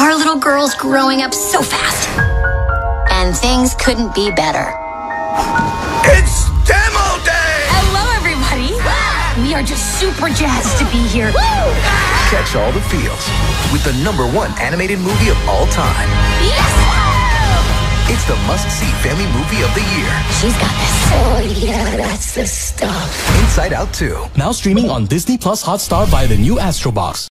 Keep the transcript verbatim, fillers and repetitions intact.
Our little girl's growing up so fast. And things couldn't be better. It's demo day! Hello, everybody. We are just super jazzed to be here. Catch all the feels with the number one animated movie of all time. Yes! It's the must-see family movie of the year. She's got this. Oh, yeah, that's the stuff. Inside Out two. Now streaming on Disney Plus Hotstar via the new Astro box.